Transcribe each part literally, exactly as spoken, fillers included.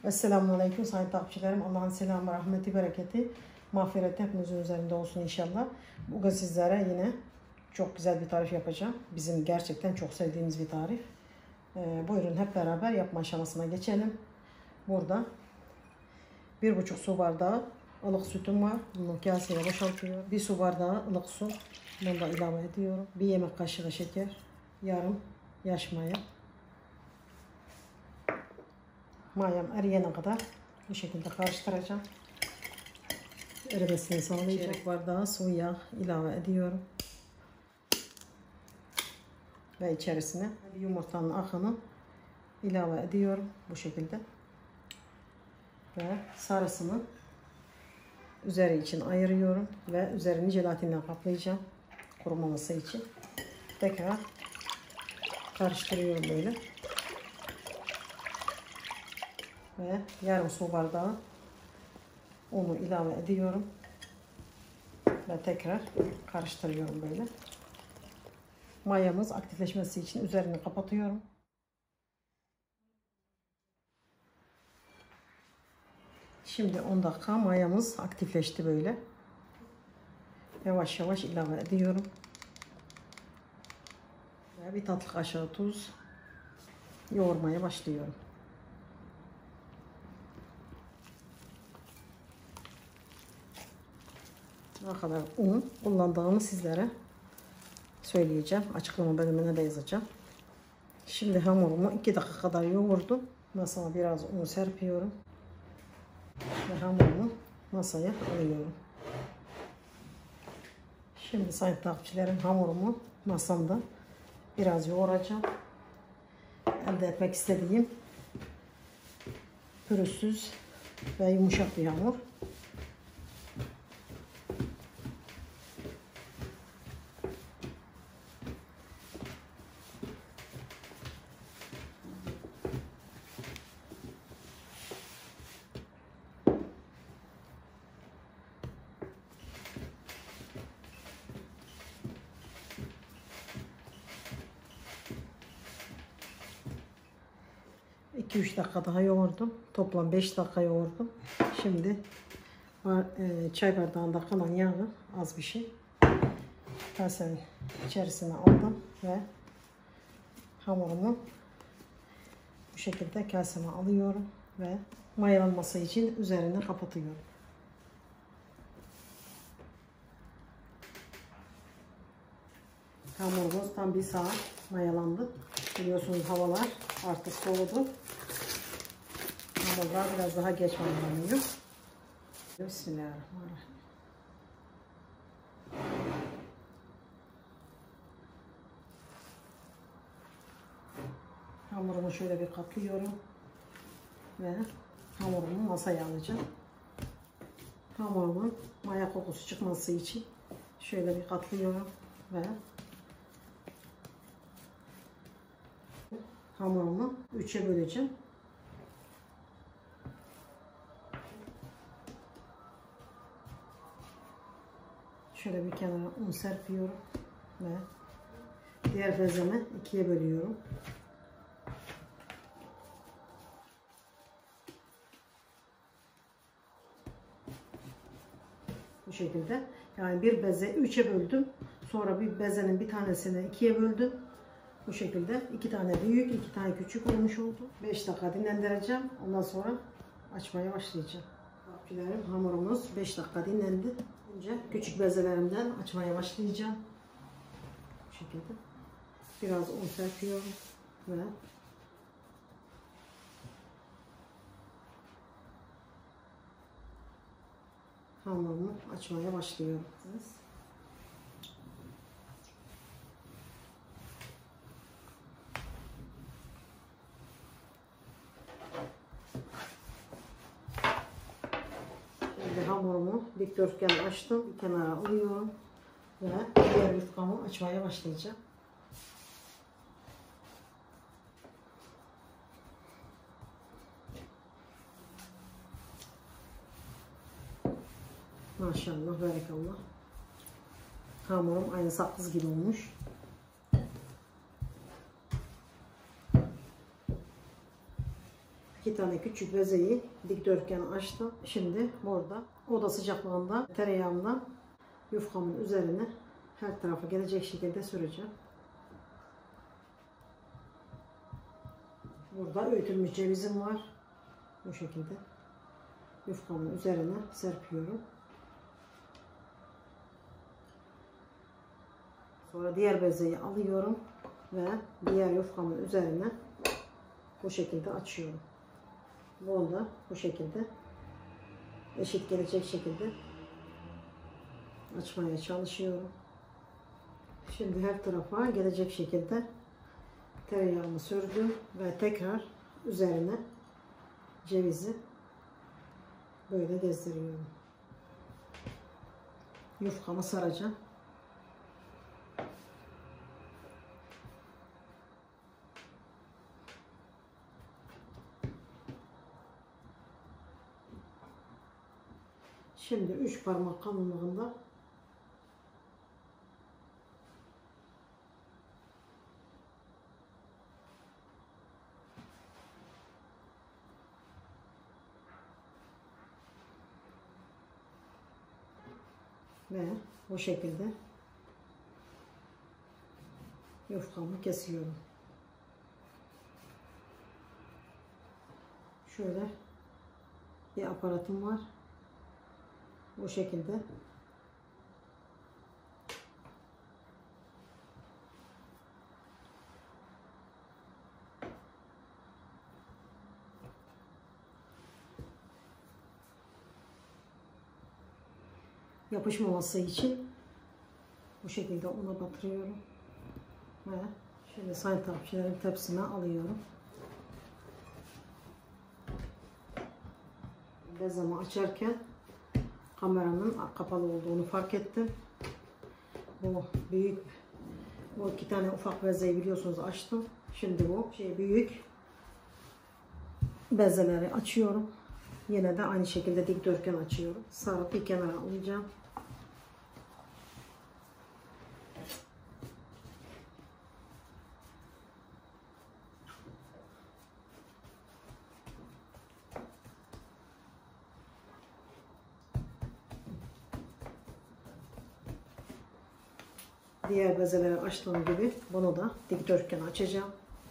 Esselamu Aleyküm sayın takipçilerim. Allah'ın selamı, rahmeti, bereketi, mağfireti hepimizin üzerinde olsun inşallah. Bugün sizlere yine çok güzel bir tarif yapacağım. Bizim gerçekten çok sevdiğimiz bir tarif. Ee, buyurun hep beraber yapma aşamasına geçelim. Burada bir buçuk su bardağı ılık sütüm var. Bunu kaseye boşaltıyorum. Bir su bardağı ılık su. Bunu da ilave ediyorum. Bir yemek kaşığı şeker. Yarım yaş maya. Mayam eriyene kadar bu şekilde karıştıracağım. Erimesini sağlayacak. Çeyrek bardağı sıvı yağ ilave ediyorum. Ve içerisine bir yumurtanın akını ilave ediyorum bu şekilde. Ve sarısını üzeri için ayırıyorum ve üzerini jelatinle kaplayacağım kurumaması için. Tekrar karıştırıyorum böyle. Ve yarım su bardağı unu ilave ediyorum ve tekrar karıştırıyorum böyle. Mayamız aktifleşmesi için üzerini kapatıyorum. Şimdi on dakika mayamız aktifleşti böyle. Yavaş yavaş ilave ediyorum. Ve bir tatlı kaşığı tuz yoğurmaya başlıyorum. Ne kadar un kullandığımı sizlere söyleyeceğim. Açıklama bölümüne de yazacağım. Şimdi hamurumu iki dakika kadar yoğurdum. Masama biraz un serpiyorum. Ve hamurumu masaya alıyorum. Şimdi sayın takipçilerim hamurumu masamda biraz yoğuracağım. Elde etmek istediğim pürüzsüz ve yumuşak bir hamur. iki üç dakika daha yoğurdum. Toplam beş dakika yoğurdum. Şimdi çay bardağında kalan yağı az bir şey kasenin içerisine aldım ve hamurumu bu şekilde kaseme alıyorum ve mayalanması için üzerini kapatıyorum. Hamurumuz tam bir saat mayalandı. Biliyorsunuz havalar artık soğudu. Hamurlar biraz daha geç mayalanıyor. Bismillahirrahmanirrahim. Hamurumu şöyle bir katlıyorum ve hamurumu masaya alacağım. Hamurumun maya kokusu çıkması için şöyle bir katlıyorum ve hamurumu üçe böleceğim. Şöyle bir kenara un serpiyorum ve diğer bezemi ikiye bölüyorum. Bu şekilde. Yani bir beze üçe böldüm. Sonra bir bezenin bir tanesini ikiye böldüm. Bu şekilde iki tane büyük, iki tane küçük olmuş oldu. beş dakika dinlendireceğim. Ondan sonra açmaya başlayacağım. Takipçilerim, hamurumuz beş dakika dinlendi. Önce küçük bezelerimden açmaya başlayacağım. Bu şekilde. Biraz un serpiyorum ve hamurumu açmaya başlıyorum. Şimdi hamurumu dikdörtgen açtım. Bir kenara alıyorum ve diğer yufkamı açmaya başlayacağım. Maşallah, berekallah. Hamurum aynı sakız gibi olmuş. iki iki tane küçük bezeyi dikdörtgen açtım. Şimdi burada oda sıcaklığında tereyağımdan yufkamın üzerine her tarafa gelecek şekilde süreceğim. Burada öğütülmüş cevizim var. Bu şekilde yufkamın üzerine serpiyorum. Sonra diğer bezeyi alıyorum ve diğer yufkamın üzerine bu şekilde açıyorum. Bunu da bu şekilde eşit gelecek şekilde açmaya çalışıyorum. Şimdi her tarafa gelecek şekilde tereyağımı sürdüm ve tekrar üzerine cevizi böyle gezdiriyorum. Yufkamı saracağım. Şimdi üç parmak kalınlığında ve bu şekilde yufkamı kesiyorum. Şöyle bir aparatım var. Bu şekilde yapışmaması için bu şekilde una batırıyorum ve şimdi sayın takipçilerim tepsime alıyorum. Bezemi açarken kameranın kapalı olduğunu fark ettim. Bu büyük, bu iki tane ufak bezeyi biliyorsunuz açtım. Şimdi bu şey büyük bezeleri açıyorum. Yine de aynı şekilde dikdörtgen açıyorum. Sarıp bir kenara alacağım. Diğer bezeleri açtığım gibi bunu da dikdörtgen açacağım.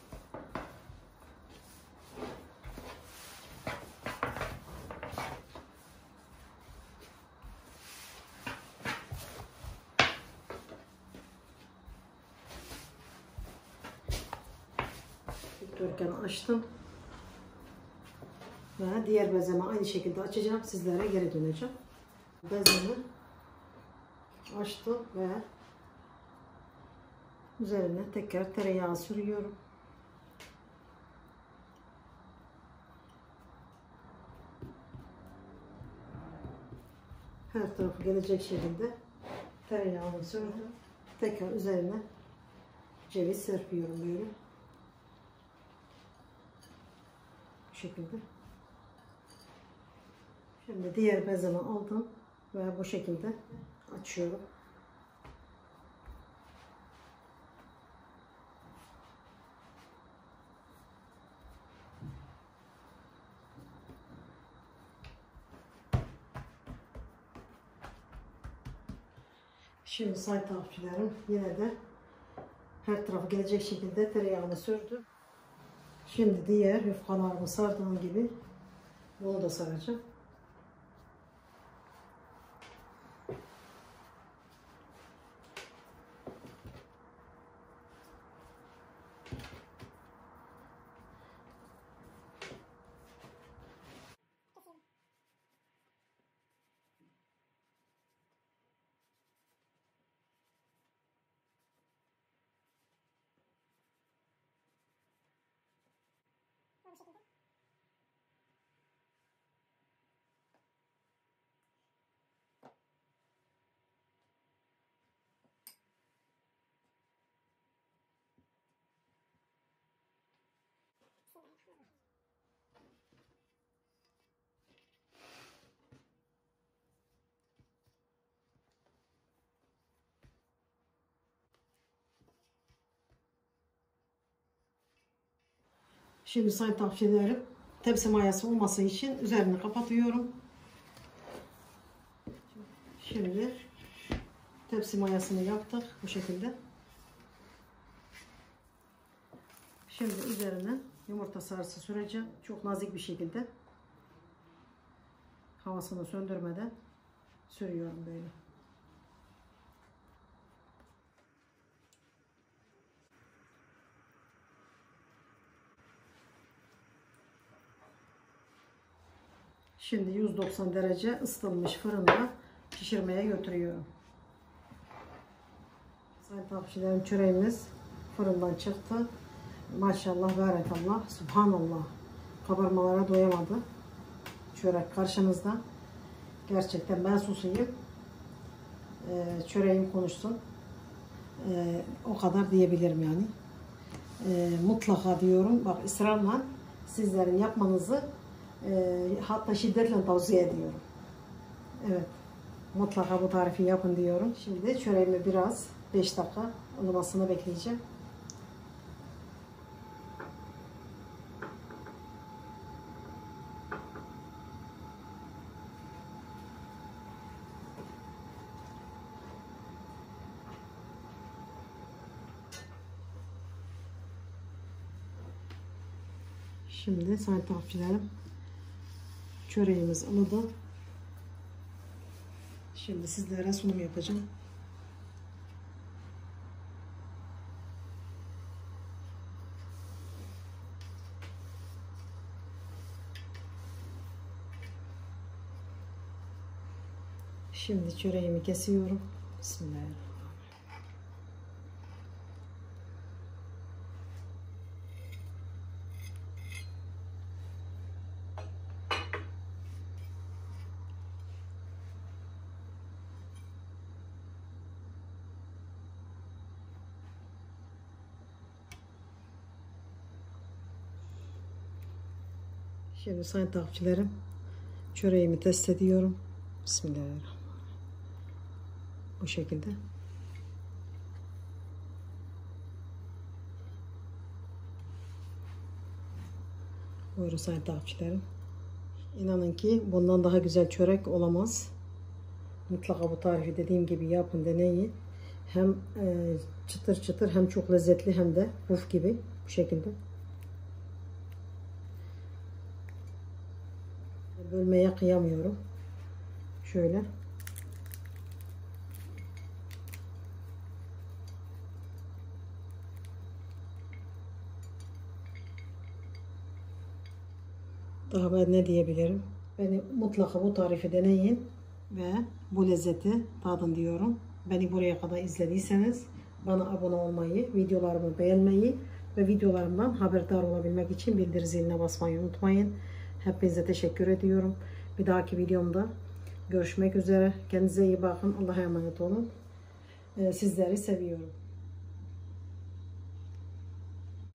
Dikdörtgen açtım. Ve diğer bezemi aynı şekilde açacağım. Sizlere geri döneceğim. Bezemi açtım ve üzerine tekrar tereyağı sürüyorum. Her tarafı gelecek şekilde tereyağını sürdüm. Tekrar üzerine ceviz serpiyorum böyle. Bu şekilde. Şimdi diğer bezemi aldım ve bu şekilde açıyorum. Şimdi sayın takipçilerim yine de her tarafı gelecek şekilde tereyağını sürdüm. Şimdi diğer yufkalarımı sardığım gibi bunu da saracağım. Şimdi sayın takipçilerim tepsi mayası olması için üzerini kapatıyorum. Şimdi tepsi mayasını yaptık bu şekilde. Şimdi üzerine yumurta sarısı süreceğim. Çok nazik bir şekilde. Havasını söndürmeden sürüyorum böyle. Şimdi yüz doksan derece ısıtılmış fırında pişirmeye götürüyorum. Sayın takipçilerim, çöreğimiz fırından çıktı. Maşallah, barakallah, subhanallah. Kabarmalara doyamadı. Çörek karşınızda. Gerçekten ben susayım. Ee, çöreğim konuşsun. Ee, o kadar diyebilirim yani. Ee, mutlaka diyorum. Bak, ısrarla sizlerin yapmanızı e, hatta şiddetle tavsiye ediyorum. Evet. Mutlaka bu tarifi yapın diyorum. Şimdi çöreğimi biraz beş dakika ılımasını bekleyeceğim. Şimdi sayın takipçilerim, çöreğimiz ılıdı. Şimdi sizlere sunum yapacağım. Şimdi çöreğimi kesiyorum. Bismillahirrahmanirrahim. Şimdi sayın takipçilerim, çöreğimi test ediyorum. Bismillahirrahmanirrahim. Bu şekilde. Buyurun sayın takipçilerim. İnanın ki bundan daha güzel çörek olamaz. Mutlaka bu tarifi dediğim gibi yapın, deneyin. Hem e, çıtır çıtır, hem çok lezzetli, hem de puf gibi bu şekilde. Bölmeye kıyamıyorum. Şöyle. Daha ben ne diyebilirim? Beni mutlaka bu tarifi deneyin ve bu lezzeti tadın diyorum. Beni buraya kadar izlediyseniz bana abone olmayı, videolarımı beğenmeyi ve videolarımdan haberdar olabilmek için bildirim ziline basmayı unutmayın. Hepinize teşekkür ediyorum. Bir dahaki videomda görüşmek üzere. Kendinize iyi bakın. Allah'a emanet olun. Sizleri seviyorum.